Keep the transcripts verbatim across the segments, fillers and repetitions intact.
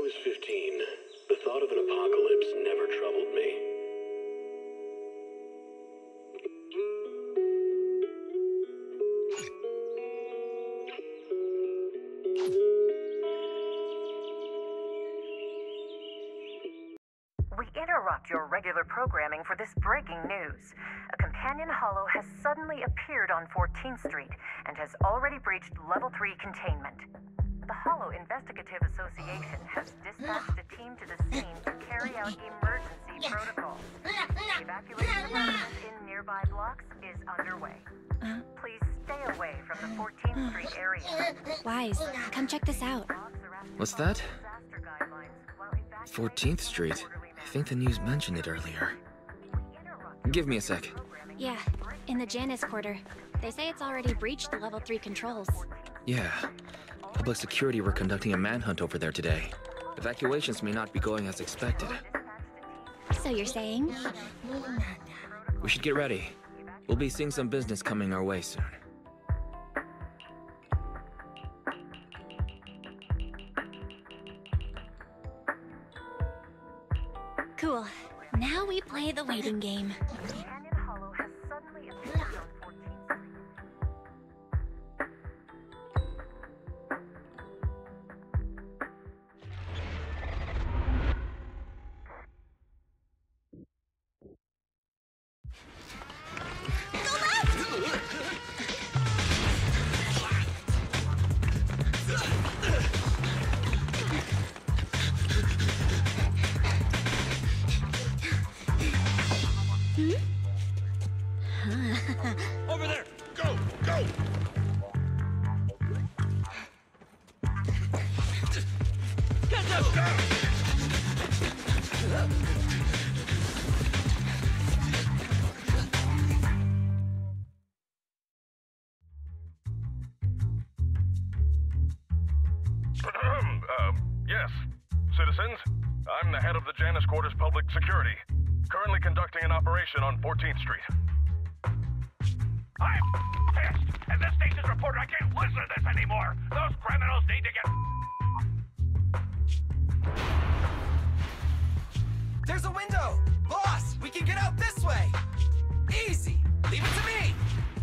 was fifteen, the thought of an apocalypse never troubled me. We interrupt your regular programming for this breaking news. A companion holo has suddenly appeared on fourteenth Street and has already breached Level three containment. The Holo Investigative Association has dispatched a team to the scene to carry out emergency protocols. Evacuation of residents in nearby blocks is underway. Please stay away from the fourteenth Street area. Wise, come check this out. What's that? fourteenth Street. I think the news mentioned it earlier. Give me a sec. Yeah, in the Janus Quarter. They say it's already breached the Level three controls. Yeah. Public security were conducting a manhunt over there today. Evacuations may not be going as expected. So you're saying? We should get ready. We'll be seeing some business coming our way soon. Cool. Now we play the waiting game. Companion holo has suddenly appeared on fourteenth Street. Over there! Go! Go! Get them! um, yes. Citizens, I'm the head of the Janus Quarters Public Security, currently conducting an operation on fourteenth Street. I'm pissed! And this station's reporter, I can't listen to this anymore! Those criminals need to get... There's a window! Boss, we can get out this way! Easy! Leave it to me!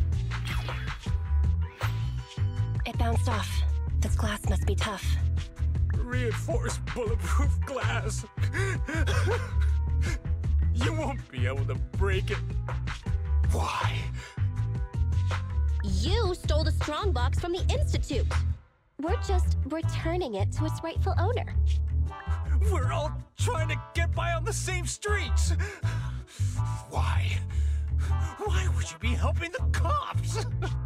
It bounced off. This glass must be tough. Reinforced bulletproof glass. You won't be able to break it. Why? You stole the strongbox from the Institute. We're just returning it to its rightful owner. We're all trying to get by on the same streets. Why? Why would you be helping the cops?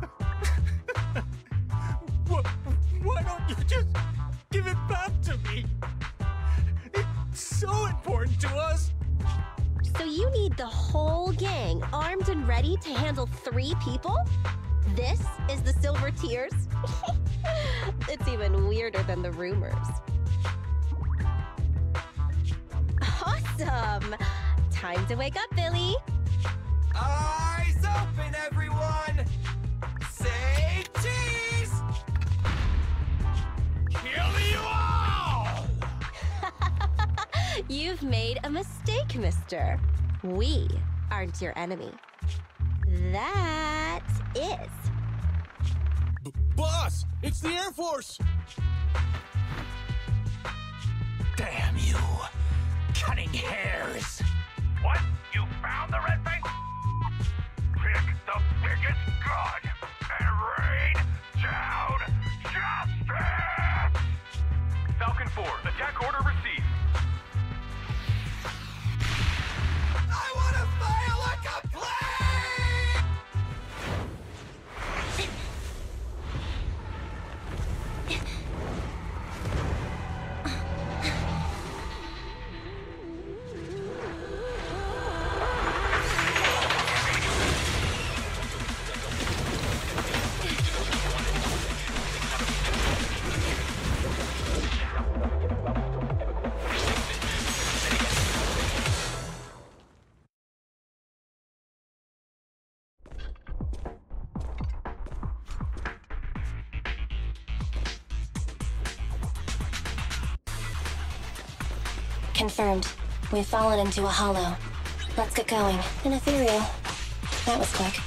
Why don't you just give it back to me? It's so important to us. So you need the whole gang armed and ready to handle three people? This is the Silver Tears? It's even weirder than the rumors. Awesome! Time to wake up, Billy. Eyes open, everyone! Say cheese! Kill you all! You've made a mistake, mister. We aren't your enemy. That is. B Boss, it's the Air Force! Damn you! Cutting hairs! What? You found the red face? Pick the biggest gun and rain down justice! Falcon four, attack order received. I wanna fire like a plane! Confirmed. We've fallen into a hollow. Let's get going. An ethereal. That was quick.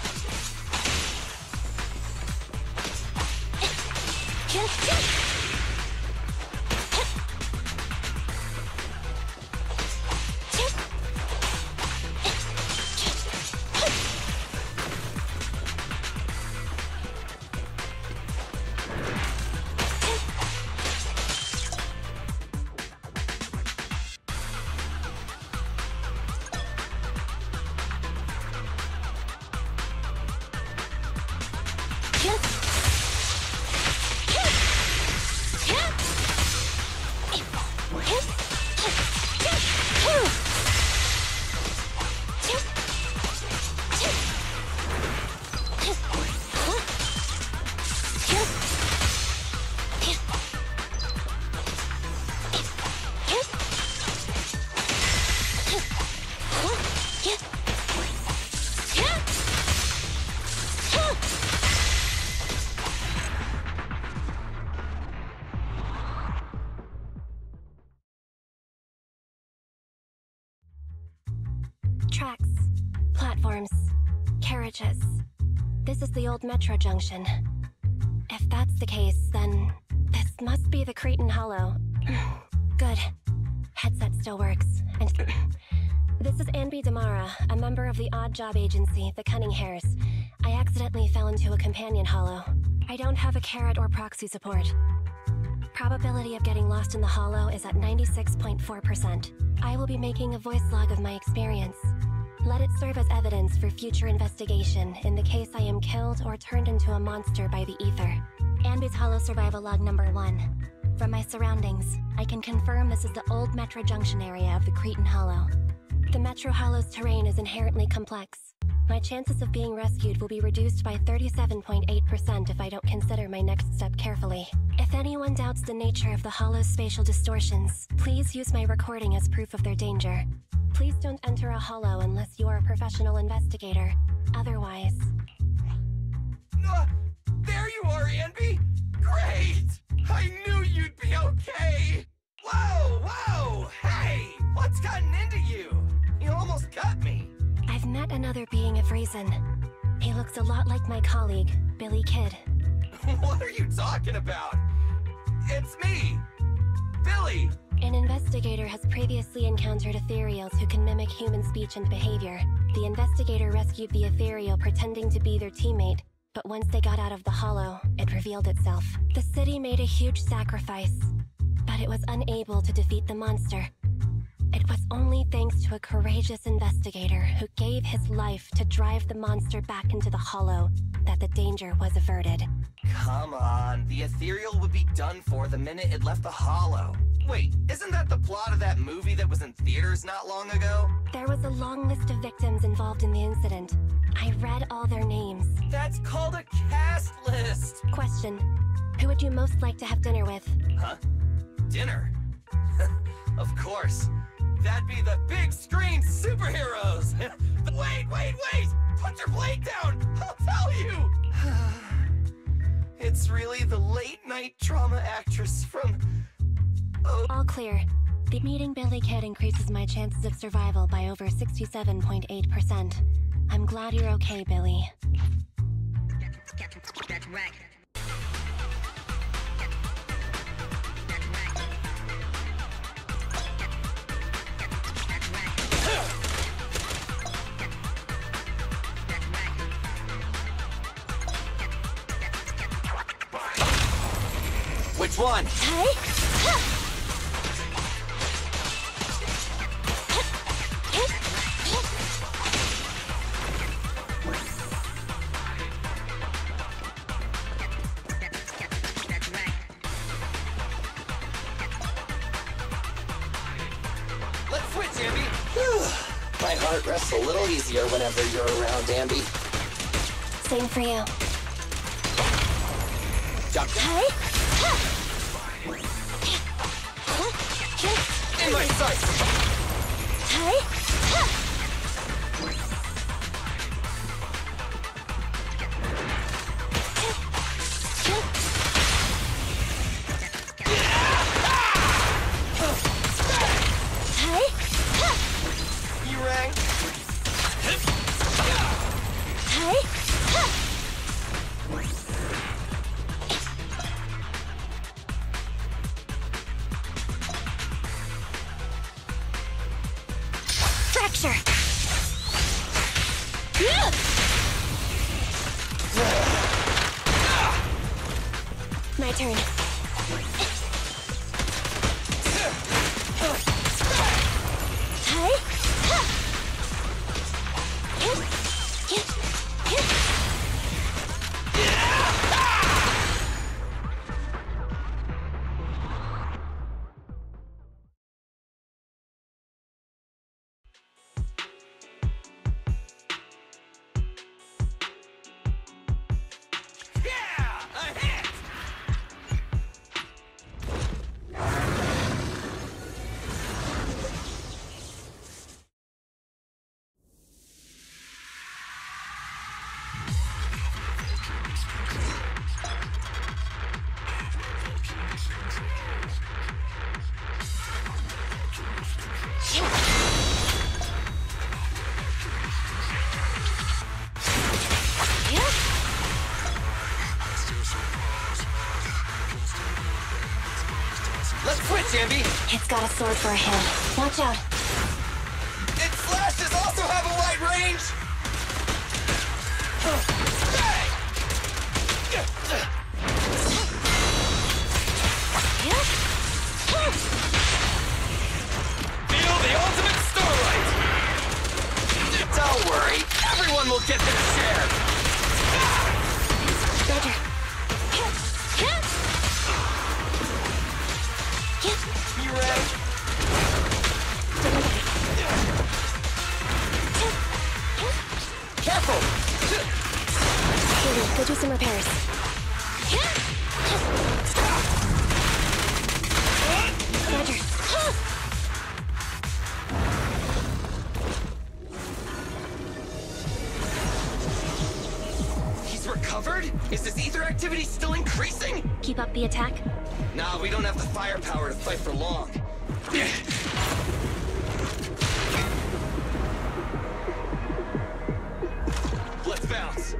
Tracks, platforms, carriages. This is the old metro junction. If that's the case, then this must be the Cretan Hollow. Good. Headset still works. And this is Anby Damara, a member of the odd job agency, the Cunning Hares. I accidentally fell into a companion hollow. I don't have a carrot or proxy support. Probability of getting lost in the hollow is at ninety-six point four percent. I will be making a voice log of my experience. Let it serve as evidence for future investigation in the case I am killed or turned into a monster by the ether. Anby's Hollow Survival Log number one. From my surroundings, I can confirm this is the old Metro Junction area of the Cretan Hollow. The Metro Hollow's terrain is inherently complex. My chances of being rescued will be reduced by thirty-seven point eight percent if I don't consider my next step carefully. If anyone doubts the nature of the Hollow's spatial distortions, please use my recording as proof of their danger. Please don't enter a hollow unless you are a professional investigator. Otherwise... Uh, there you are, Anby! Great! I knew you'd be okay! Whoa, whoa! Hey! What's gotten into you? You almost cut me! I've met another being of reason. He looks a lot like my colleague, Billy Kidd. What are you talking about? It's me! Billy! An investigator has previously encountered ethereals who can mimic human speech and behavior. The investigator rescued the ethereal pretending to be their teammate, but once they got out of the hollow, it revealed itself. The city made a huge sacrifice, but it was unable to defeat the monster. It was only thanks to a courageous investigator who gave his life to drive the monster back into the hollow that the danger was averted. Come on, the ethereal would be done for the minute it left the hollow. Wait, isn't that the plot of that movie that was in theaters not long ago? There was a long list of victims involved in the incident. I read all their names. That's called a cast list! Question. Who would you most like to have dinner with? Huh? Dinner? Of course. That'd be the big screen superheroes! Wait, wait, wait! Put your blade down! I'll tell you! It's really the late-night drama actress from... Oh. All clear. The meeting Billy Kidd increases my chances of survival by over sixty-seven point eight percent. I'm glad you're okay, Billy. That's right. Which one? Hey? Let's switch, Anby. My heart rests a little easier whenever you're around, Anby. Same for you. Jump. Hey? In my sights! Hey? Fracture! My turn. Let's switch, Ambi! It's got a sword for a hand. Watch out. Its slashes also have a wide range! Feel the ultimate starlight! Don't worry, everyone will get their share! Roger. You ready? Careful! Baby, go do some repairs. Roger. He's recovered? Is this ether activity still increasing? Keep up the attack. Nah, we don't have the firepower to fight for long. Let's bounce.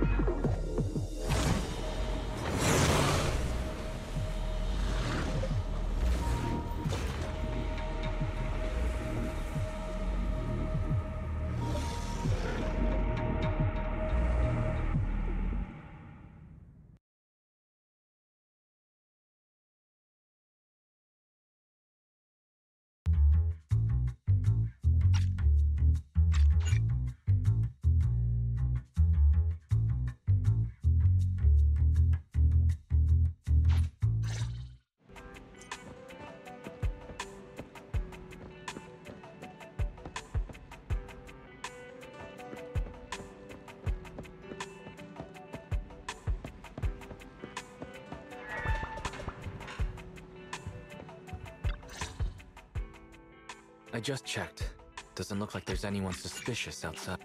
I just checked. Doesn't look like there's anyone suspicious outside.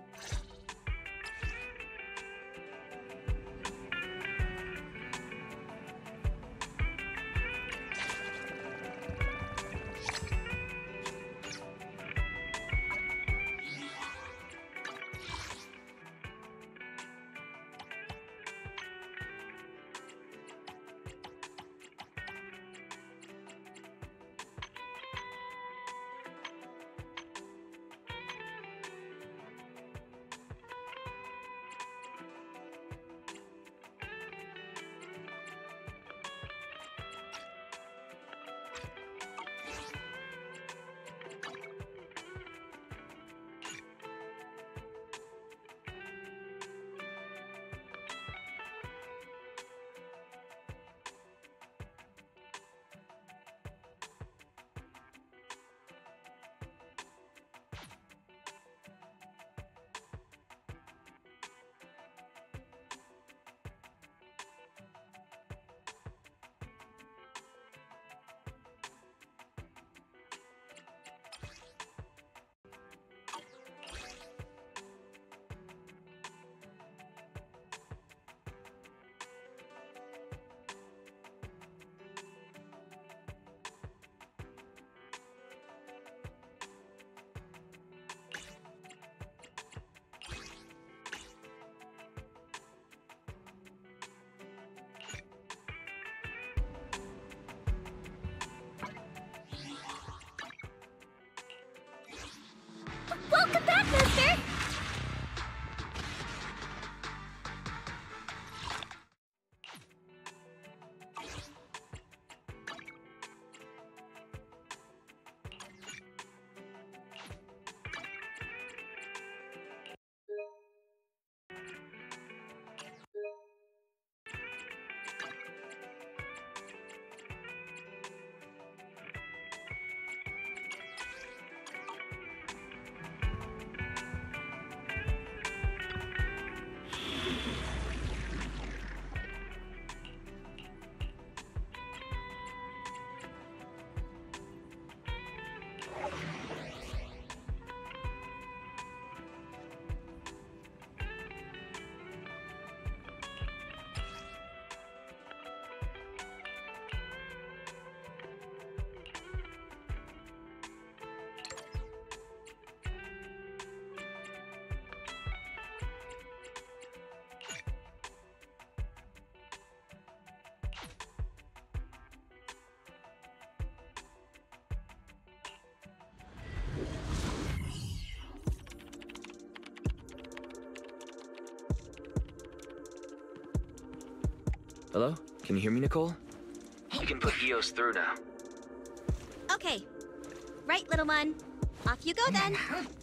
Hello? Can you hear me, Nicole? You can put Eos through now. Okay. Right, little one. Off you go then.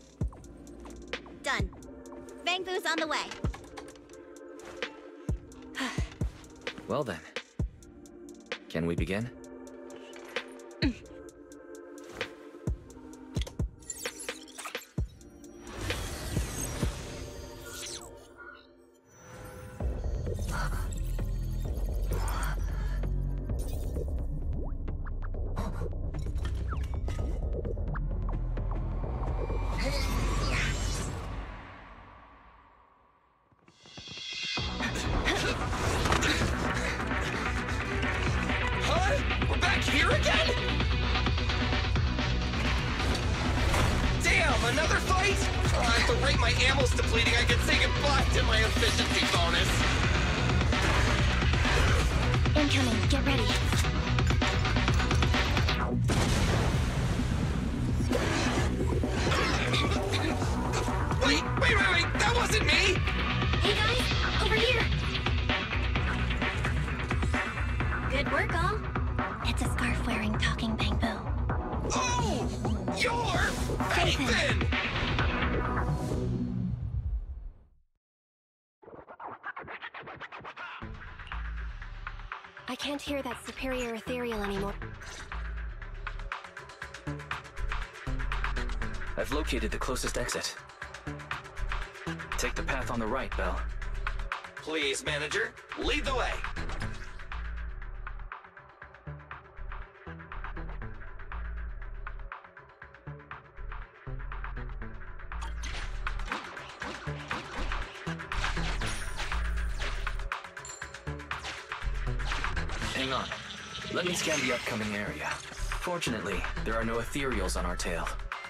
Done. Bangbu's on the way. Well then. Can we begin? I can't hear that superior ethereal anymore. I've located the closest exit. Take the path on the right, Belle. Please, manager, lead the way. Hang on. Let me scan the upcoming area. Fortunately, there are no ethereals on our tail.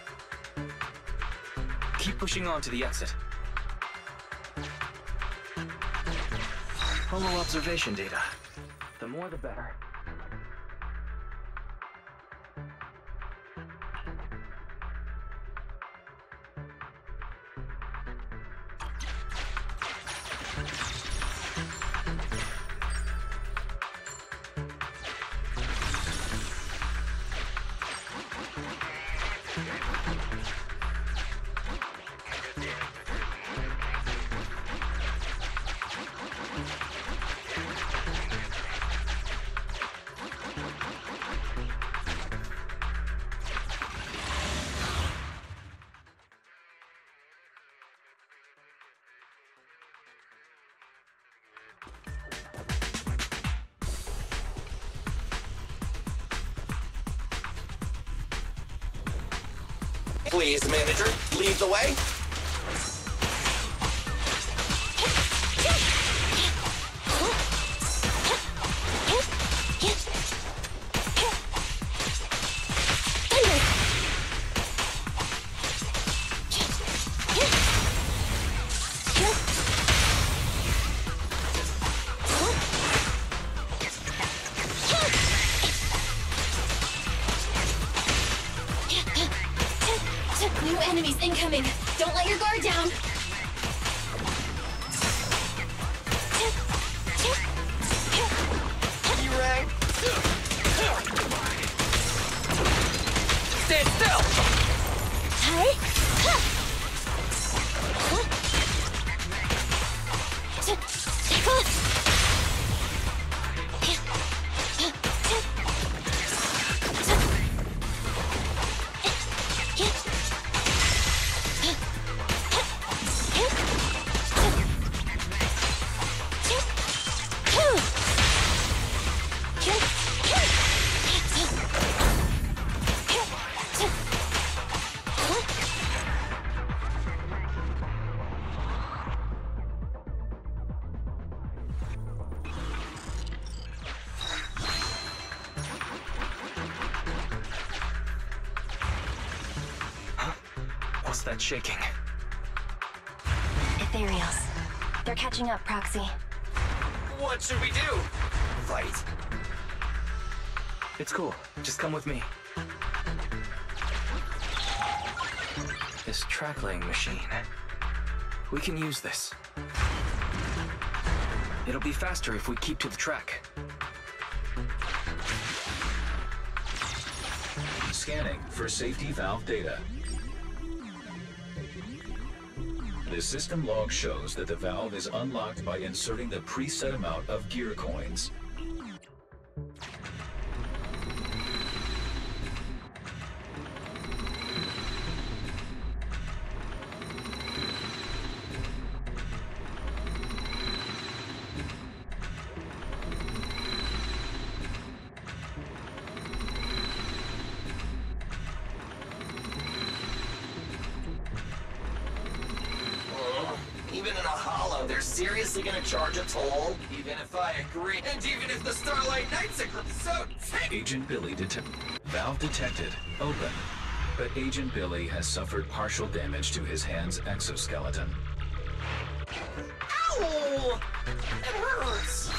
Keep pushing on to the exit. Holo observation data. The more the better. Please, manager, lead the way. New enemies incoming! Don't let your guard down! You right? Stand still! Hey! What's that shaking? Ethereals. They're catching up, Proxy. What should we do? Fight? It's cool. Just come with me. This track-laying machine. We can use this. It'll be faster if we keep to the track. Scanning for safety valve data. The system log shows that the valve is unlocked by inserting the preset amount of gear coins. Even in a hollow, they're seriously gonna charge a toll? Even if I agree, and even if the Starlight Knights agree, so take- Agent Billy detect. Valve detected. Open. But Agent Billy has suffered partial damage to his hand's exoskeleton. Ow! It hurts!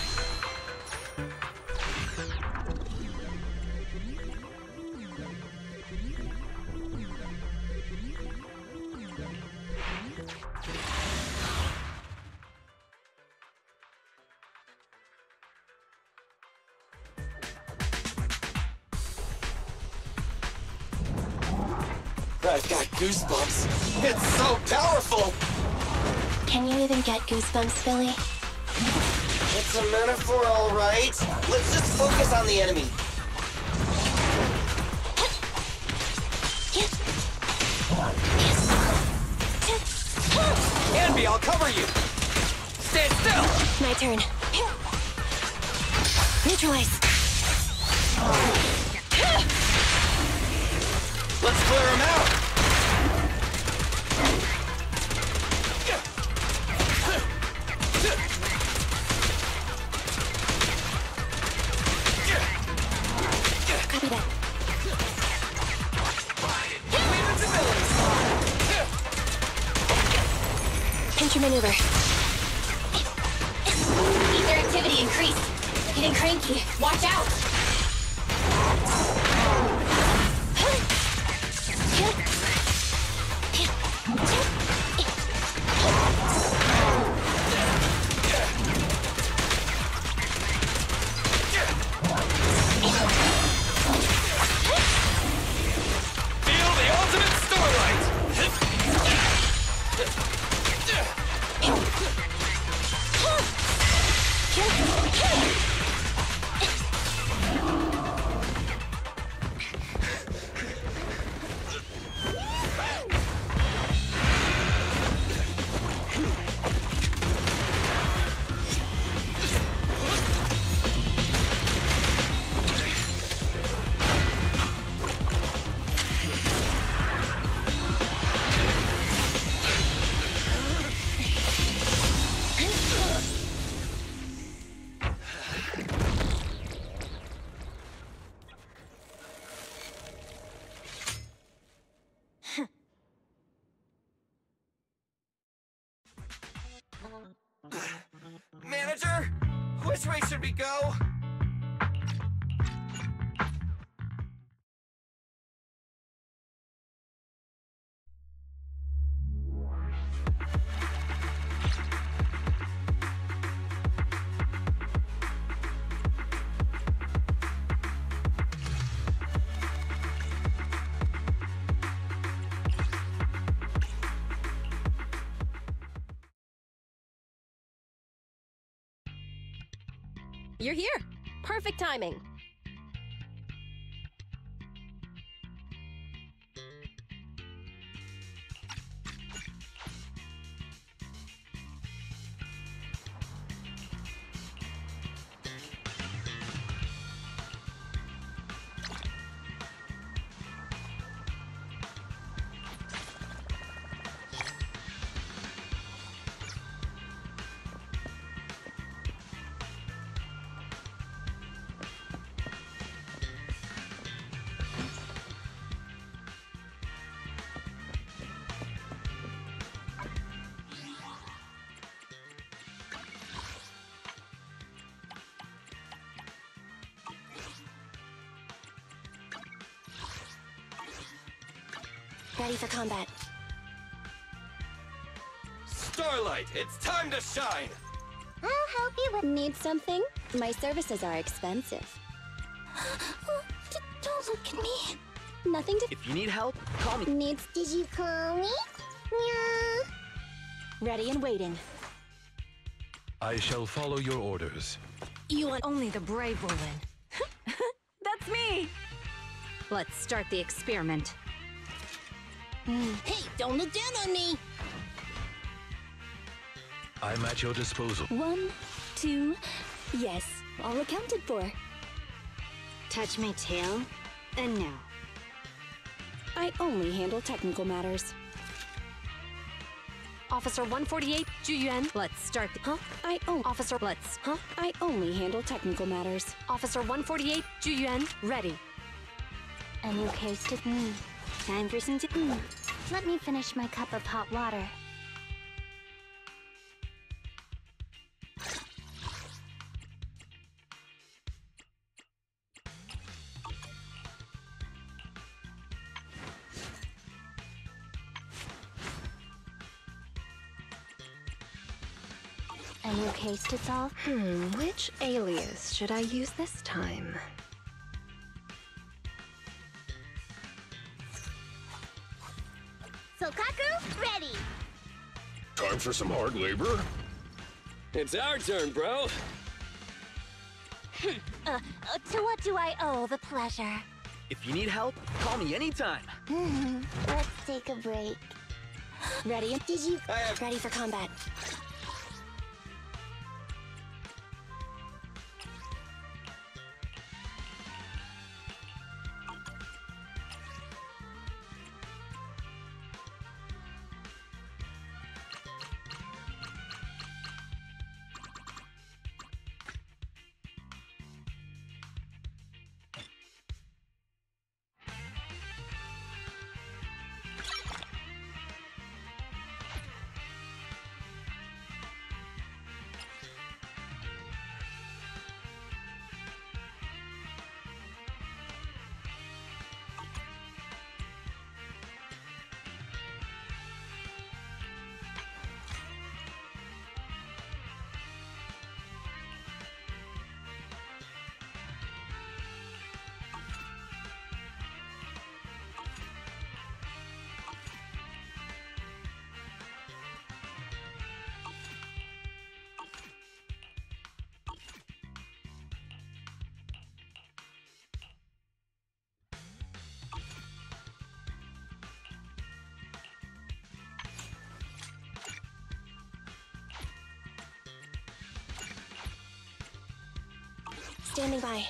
I've got goosebumps. It's so powerful! Can you even get goosebumps, Billy? It's a metaphor, all right. Let's just focus on the enemy. Anby, I'll cover you. Stand still. My turn. Neutralize. Let's clear him out. Copy that. Pinch your maneuver. Ether activity increased. Getting cranky. Watch out! Feel the ultimate Starlight! Manager, which way should we go? You're here. Perfect timing. Ready for combat. Starlight, it's time to shine! I'll help you with... Need something? My services are expensive. D- don't look at me. Nothing to... If you need help, call me. Needs... Did you call me? Yeah. Ready and waiting. I shall follow your orders. You want... Only the brave will win. That's me! Let's start the experiment. Hey, don't look down on me! I'm at your disposal. One, two, yes, all accounted for. Touch my tail, and no. I only handle technical matters. Officer one forty-eight, Zhu Yuan. Let's start the... Huh? I own... Officer... Let's... Huh? I only handle technical matters. Officer one forty-eight, Zhu Yuan. Ready. A new case to... Mm. Time for some... Mm. Let me finish my cup of hot water. A new case to solve? Hmm, which alias should I use this time? Sokaku, ready! Time for some hard labor? It's our turn, bro! uh, uh, to what do I owe the pleasure? If you need help, call me anytime. Let's take a break. Ready? Did you... I have... Ready for combat. Standing by.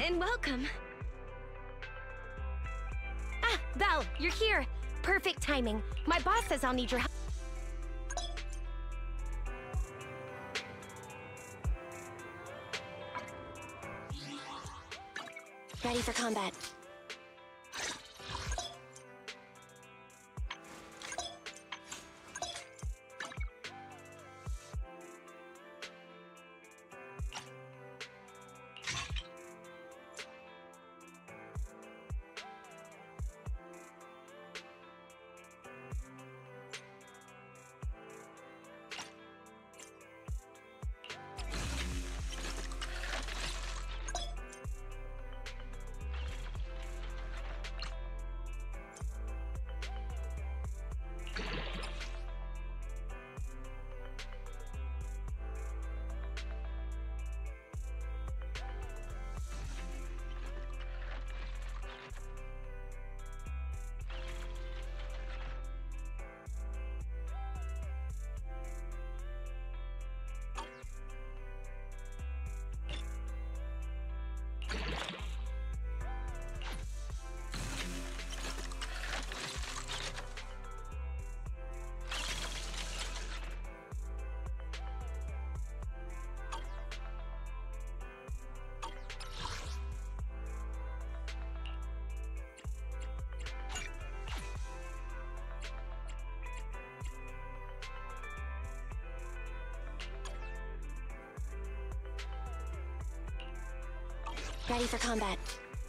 And welcome. Ah, Val, you're here. Perfect timing. My boss says I'll need your help. Ready for combat. Ready for combat.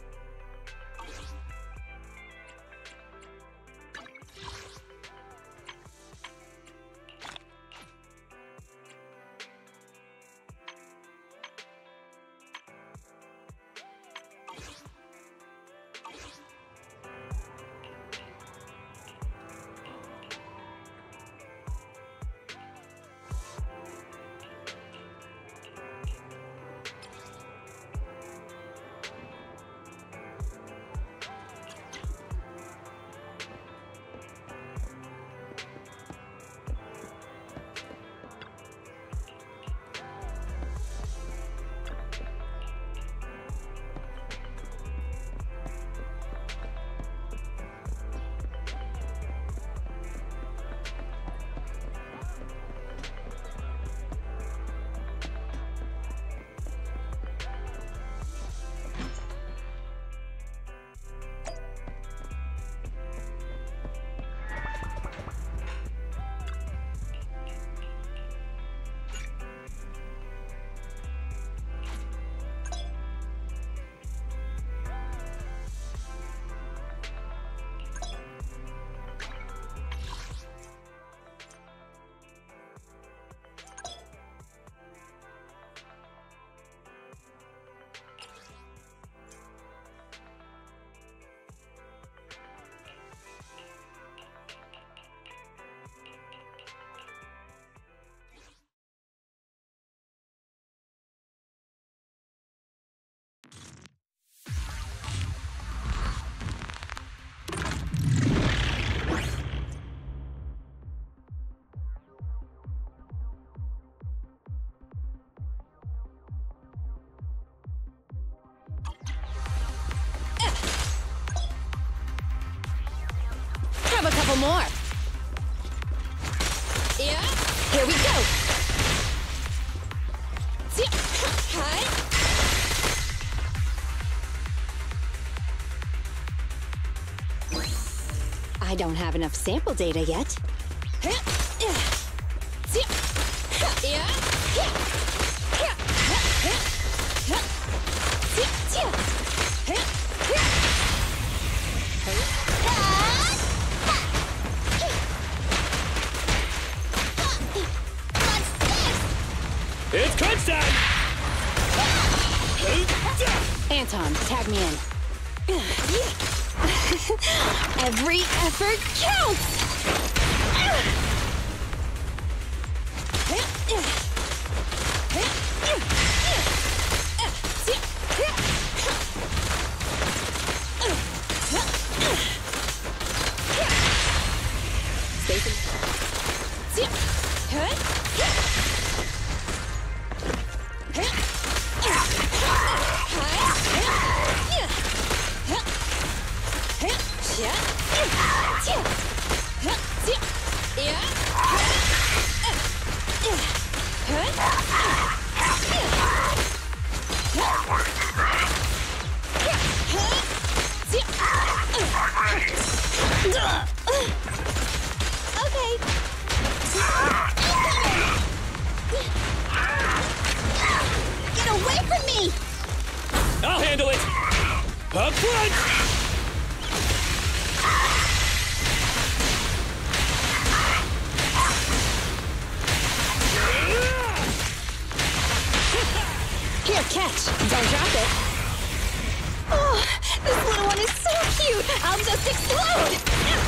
Have a couple more. Yeah, here we go. Hi. I don't have enough sample data yet. It's crunch time! Anton, tag me in. Every effort counts! Stay Okay. Get away from me! I'll handle it! Up front! Here, catch! Don't drop it! Oh, this little one is so cute! I'll just explode!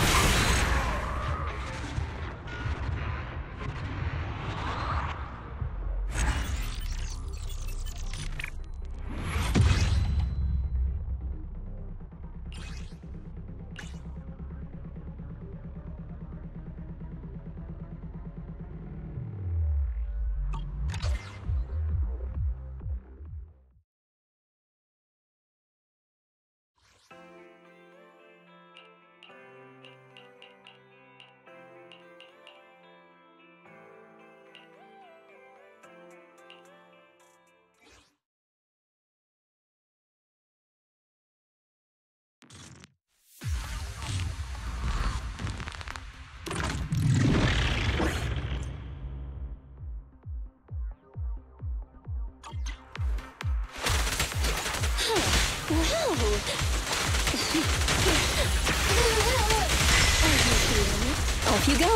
Off you go.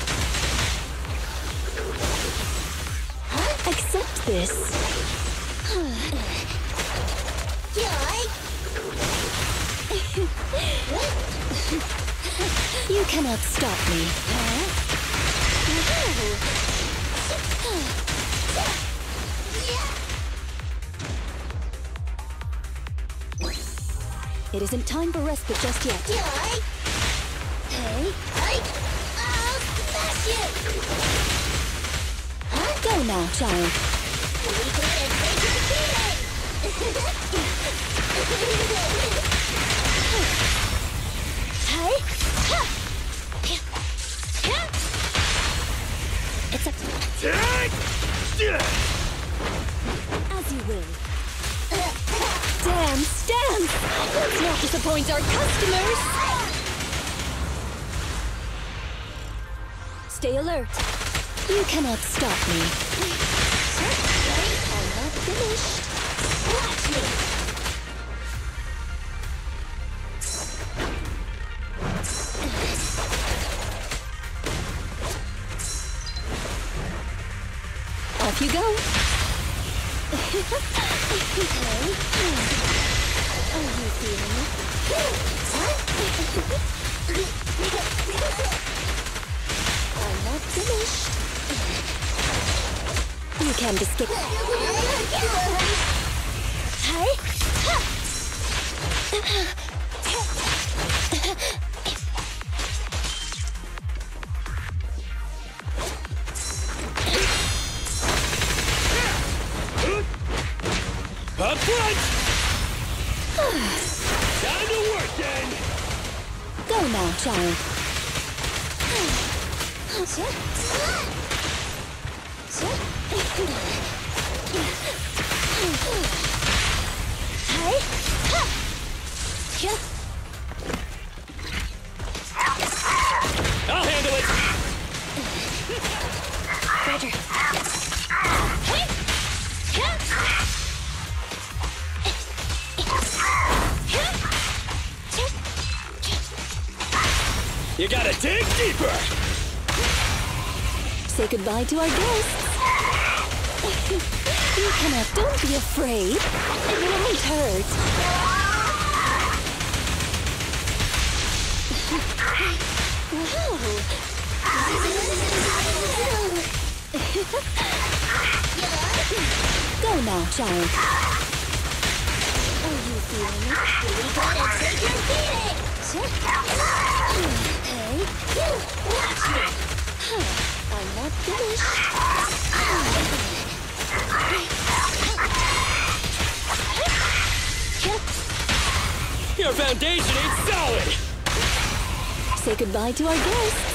Accept this. You cannot stop me. It isn't time for respite just yet. Hey, I'll smash you! Go now, child. Hey, it's a as you will. Damn, stand! Let's not disappoint our customers! Stay alert. You cannot stop me. I'm not finished. Watch me! Off you go. Are you feeling it? I'm not finished. You can't escape. Hey! Up front! Time to work, gang! Go now, child. Hey! I'll handle it! Roger. Hey! You gotta dig deeper! Say goodbye to our guests. You cannot, don't be afraid. It won't hurt. Go now, child. Are you feeling it? We gotta take your beating! Hey, watch me! I'm not finished. Your foundation ain't solid! say goodbye to our guests.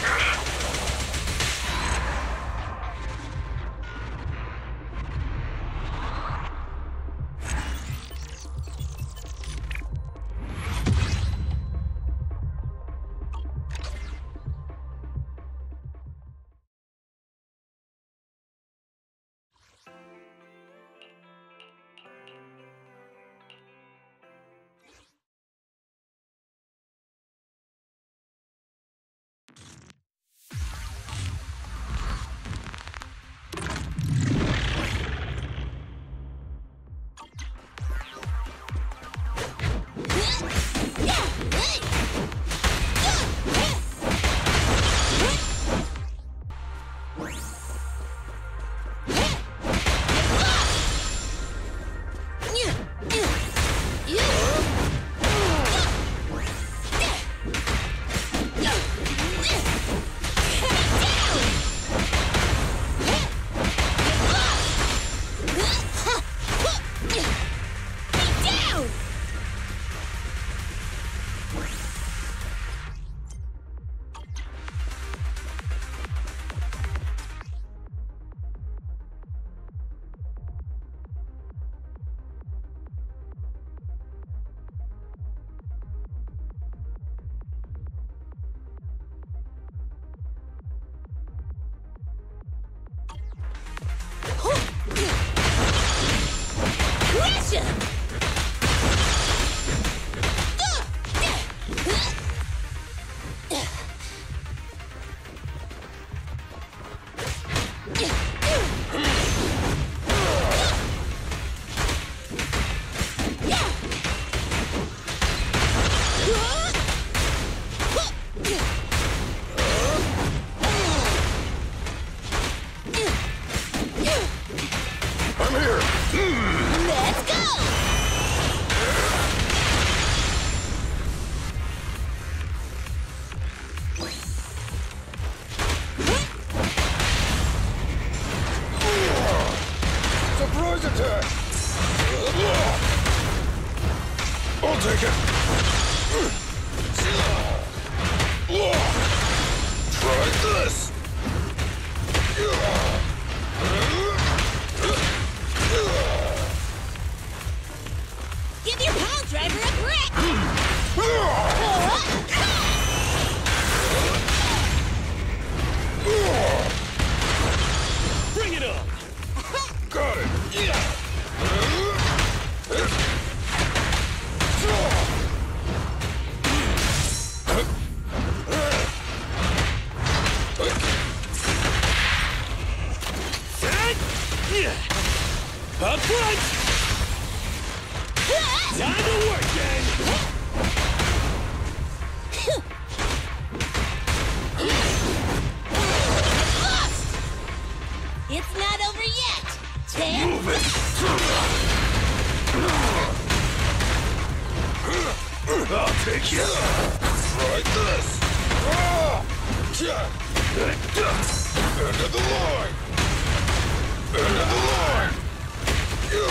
Up front! Time to work, gang! It's not over yet! Ten. Move it! I'll take you! Try this! End of the line! End of the line! Go,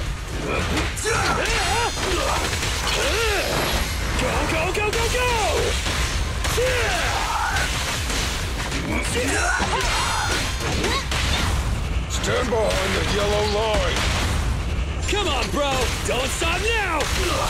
go, go, go, go! Stand behind the yellow line! Come on, bro! Don't stop now!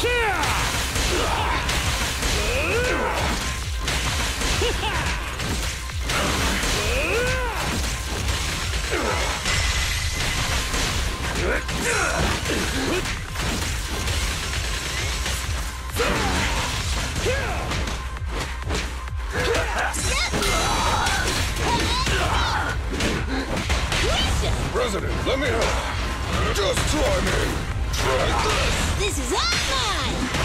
President, let me help. Just try me. Try this. This is all mine!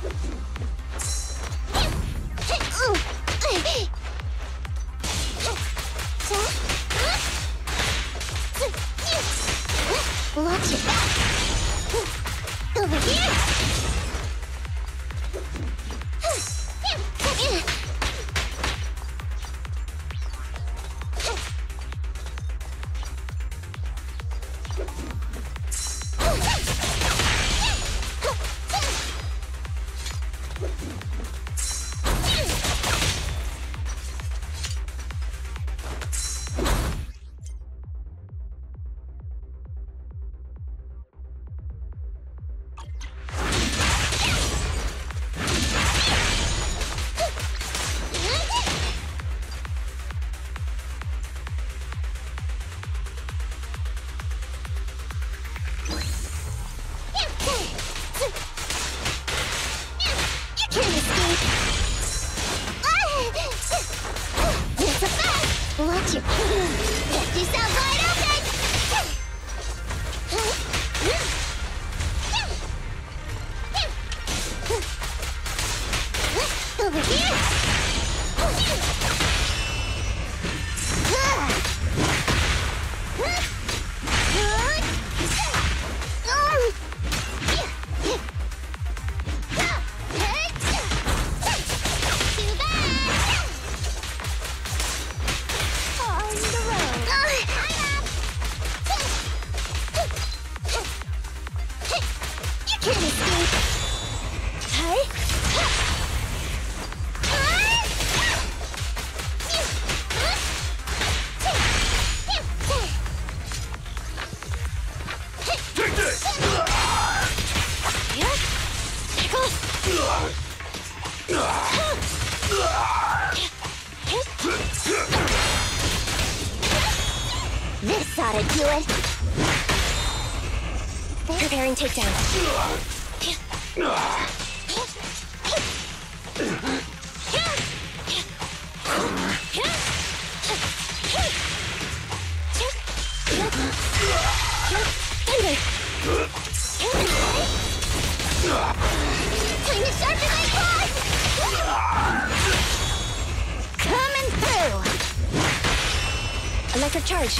Watch your back! Over here! Watch your get yourself wide open! Over here! This ought to do it. Preparing takedown. Thunder. Time to sharpen my claws. Coming through. Electric charge.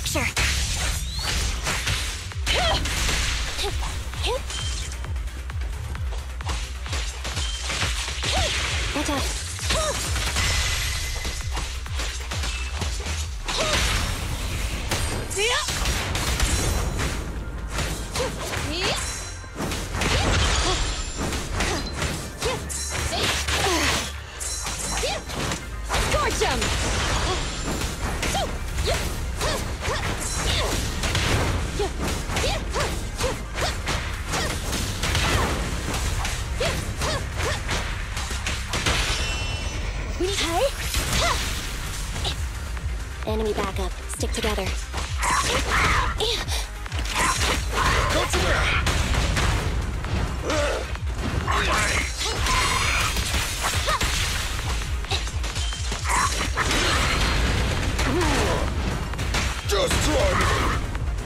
structure. Watch out. Scorch 'em! Enemy backup. Stick together. Go to where? Just try me.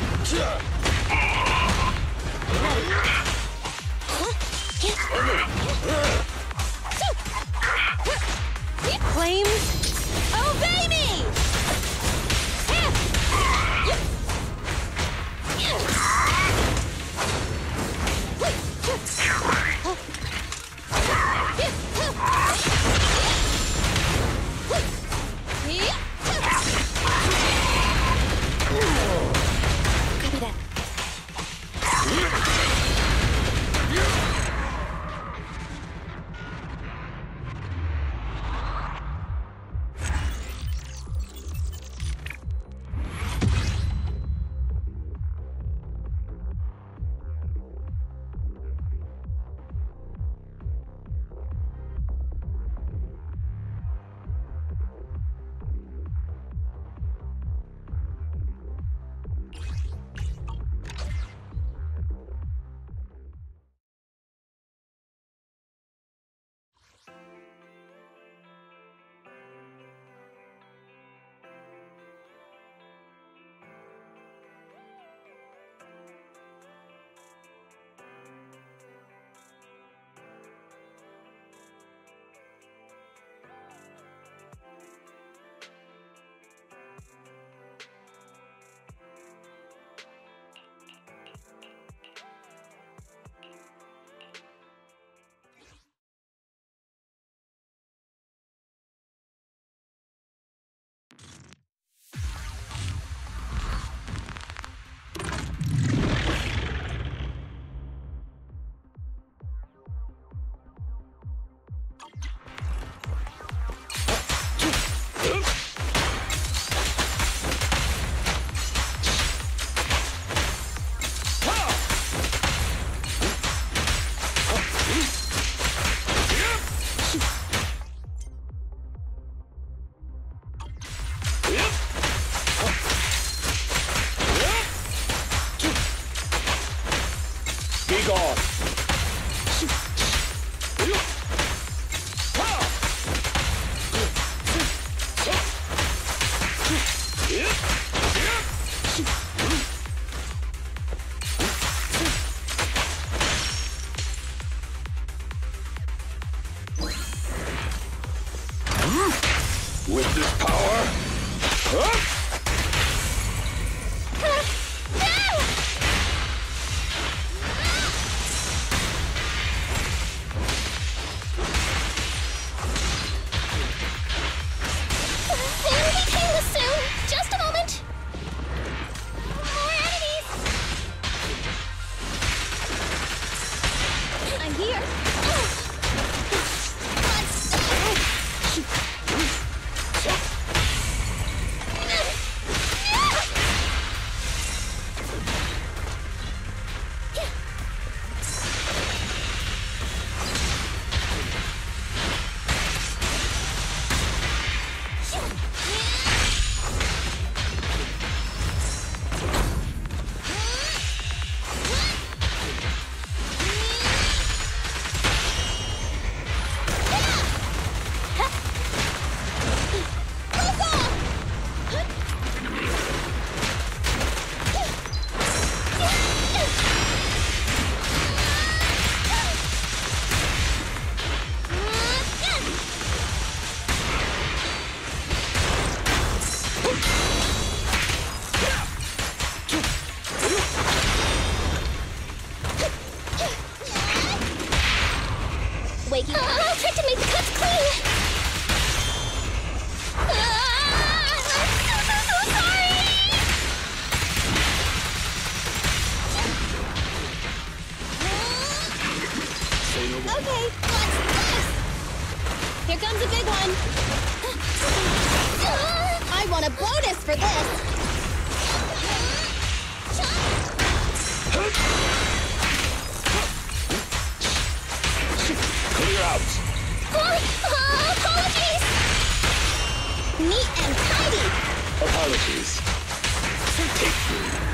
Flames, obey me! Copy that. Be gone. With this power, huh? There we came soon. Just a moment. bonus for this! Clear out! Oh, oh, apologies! Neat and tidy! Apologies. Take me.